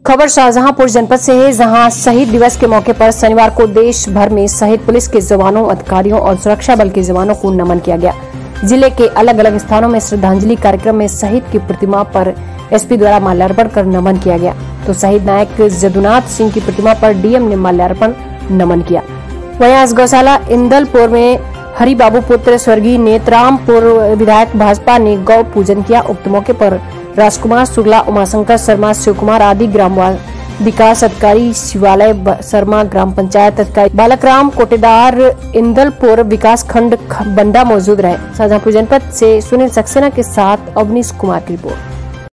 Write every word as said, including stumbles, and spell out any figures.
खबर शाहजहांपुर जनपद से है, जहां शहीद दिवस के मौके पर शनिवार को देश भर में शहीद पुलिस के जवानों, अधिकारियों और सुरक्षा बल के जवानों को नमन किया गया। जिले के अलग अलग स्थानों में श्रद्धांजलि कार्यक्रम में शहीद की प्रतिमा पर एसपी द्वारा माल्यार्पण कर नमन किया गया, तो शहीद नायक जदुनाथ सिंह की प्रतिमा पर डीएम ने माल्यार्पण नमन किया। वहीं आज गौशाला इंदलपुर में हरि बाबू पुत्र स्वर्गीय नेत्रामपुर विधायक भाजपा ने गौ पूजन किया। उक्त मौके पर राजकुमार शुक्ला, उमाशंकर शर्मा, शिव कुमार आदि ग्राम विकास अधिकारी, शिवालय शर्मा, ग्राम पंचायत अधिकारी बालकराम कोटेदार, इंदलपुर विकास खंड बंडा मौजूद रहे। शाहजहांपुर जनपद से सुनील सक्सेना के साथ अवनीश कुमार की रिपोर्ट।